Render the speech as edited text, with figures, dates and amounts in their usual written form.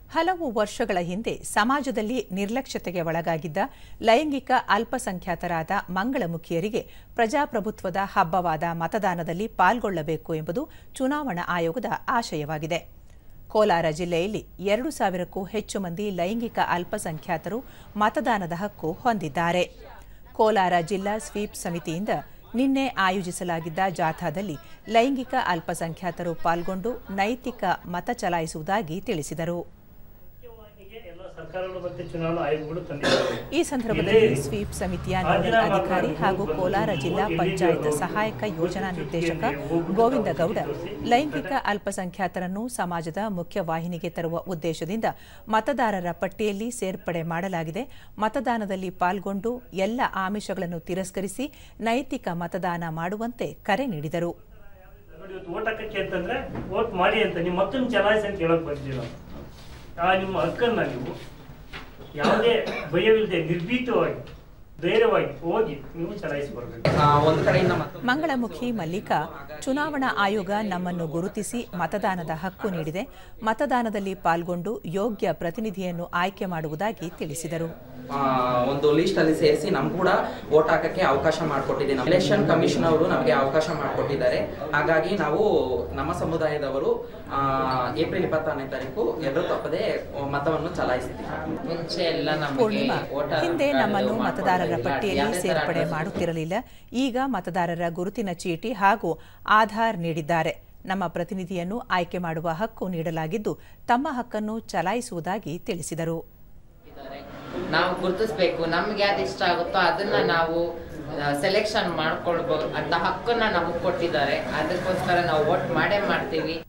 ಹಲವು ವರ್ಷಗಳ ಹಿಂದೆ ಸಮಾಜದಲ್ಲಿ ನಿರ್ಲಕ್ಷ್ಯತೆಗೆ ಒಳಗಾಗಿದ್ದ ಲೈಂಗಿಕ ಅಲ್ಪಸಂಖ್ಯಾತರಾದ ಮಂಗಳಮುಖಿಯರಿಗೆ ಪ್ರಜಾಪ್ರಭುತ್ವದ ಹಬ್ಬವಾದ ಮತದಾನದಲ್ಲಿ ಪಾಲ್ಗೊಳ್ಳಬೇಕು ಎಂಬುದು ಚುನಾವಣಾ ಆಯೋಗದ ಆಶಯವಾಗಿದೆ. ಕೋಲಾರ ಜಿಲ್ಲೆಯಲ್ಲಿ 2,000ಕ್ಕೂ ಹೆಚ್ಚು ಮಂದಿ ಲೈಂಗಿಕ ಅಲ್ಪಸಂಖ್ಯಾತರು ಮತದಾನದ ಹಕ್ಕು ಹೊಂದಿದ್ದಾರೆ. ಕೋಲಾರ ಜಿಲ್ಲಾ ಸ್ವೀಪ್ ಸಮಿತಿಯಿಂದ ನಿನ್ನೆ ಆಯೋಜಿಸಲಾಗಿದ್ದ ಜಾಥಾದಲ್ಲಿ ಲೈಂಗಿಕ ಅಲ್ಪಸಂಖ್ಯಾತರು ಪಾಲ್ಗೊಂಡು ನೈತಿಕ ಮತ ಚಲಾಯಿಸುವುದಾಗಿ ತಿಳಿಸಿದರು. ಈ ಸಂದರ್ಭದಲ್ಲಿ ಸ್ವೀಪ್ ಸಮಿತಿಯ ನೋಡಲ್ ಅಧಿಕಾರಿ ಹಾಗೂ ಕೋಲಾರ ಜಿಲ್ಲಾ ಪಂಚಾಯತ್ ಸಹಾಯಕ ಯೋಜನಾ ನಿರ್ದೇಶಕ ಗೋವಿಂದ ಗೌಡ ಲೈಂಗಿಕ ಅಲ್ಪಸಂಖ್ಯಾತರನ್ನು ಸಮಾಜದ ಮುಖ್ಯವಾಹಿನಿಗೆ ತರುವ ಉದ್ದೇಶದಿಂದ ಮತದಾರರ ಪಟ್ಟಿಯಲ್ಲಿ ಸೇರ್ಪಡೆ ಮಾಡಲಾಗಿದೆ. ಮತದಾನದಲ್ಲಿ ಪಾಲ್ಗೊಂಡು ಎಲ್ಲ ಆಮಿಷಗಳನ್ನು ತಿರಸ್ಕರಿಸಿ ನೈತಿಕ ಮತದಾನ ಮಾಡುವಂತೆ ಕರೆ ನೀಡಿದರು. ನಿಮ್ಮ ಹಕ್ಕನ್ನ ನೀವು ಯಾವುದೇ ಭಯವಿಲ್ಲದೆ ನಿರ್ಭೀತವಾಗಿ ಧೈರ್ಯವಾಗಿ ಹೋಗಿ ನೀವು ಚಲಾಯಿಸಬಾರದು. ಮಂಗಳಮುಖಿ ಮಲ್ಲಿಕಾ, ಚುನಾವಣಾ ಆಯೋಗ ನಮ್ಮನ್ನು ಗುರುತಿಸಿ ಮತದಾನದ ಹಕ್ಕು ನೀಡಿದೆ. ಮತದಾನದಲ್ಲಿ ಪಾಲ್ಗೊಂಡು ಯೋಗ್ಯ ಪ್ರತಿನಿಧಿಯನ್ನು ಆಯ್ಕೆ ಮಾಡುವುದಾಗಿ ತಿಳಿಸಿದರು. ಒಂದು ಲಿಸ್ಟ್ ಅಲ್ಲಿ ಸೇರಿಸಿ ನಮ್ ಕೂಡ ವೋಟ್ ಹಾಕಕ್ಕೆ ಅವಕಾಶ ಮಾಡಿಕೊಟ್ಟಿದ್ದೀವಿ. ಎಲೆಕ್ಷನ್ ಕಮಿಷನ್ ಅವರು ನಮಗೆ ಅವಕಾಶ ಮಾಡಿಕೊಟ್ಟಿದ್ದಾರೆ. ಹಾಗಾಗಿ ನಾವು ನಮ್ಮ ಸಮುದಾಯದವರು ಏಪ್ರಿಲ್ 26ನೇ ತಾರೀಕು ಎಲ್ಲರೂ ತಪ್ಪದೆ ಮತವನ್ನು ಚಲಾಯಿಸ್ತೀವಿ. ಪೂರ್ಣಿಮಾ, ಹಿಂದೆ ನಮ್ಮನ್ನು ಮತದಾರರ ಪಟ್ಟಿಯಲ್ಲಿ ಸೇರ್ಪಡೆ ಮಾಡುತ್ತಿರಲಿಲ್ಲ. ಈಗ ಮತದಾರರ ಗುರುತಿನ ಚೀಟಿ ಹಾಗೂ ಆಧಾರ್ ನೀಡಿದ್ದಾರೆ. ನಮ್ಮ ಪ್ರತಿನಿಧಿಯನ್ನು ಆಯ್ಕೆ ಮಾಡುವ ಹಕ್ಕು ನೀಡಲಾಗಿದ್ದು ತಮ್ಮ ಹಕ್ಕನ್ನು ಚಲಾಯಿಸುವುದಾಗಿ ತಿಳಿಸಿದರು. ನಾವು ಗುರುತಿಸಬೇಕು, ನಮ್ಗೆ ಯಾವ್ದು ಇಷ್ಟ ಆಗುತ್ತೋ ಅದನ್ನ ನಾವು ಸೆಲೆಕ್ಷನ್ ಮಾಡ್ಕೊಳ್ಬಹುದು ಅಂತ ಹಕ್ಕನ್ನ ನಮಗೆ ಕೊಟ್ಟಿದ್ದಾರೆ. ಅದಕ್ಕೋಸ್ಕರ ನಾವು ವೋಟ್ ಮಾಡೇ ಮಾಡ್ತೀವಿ.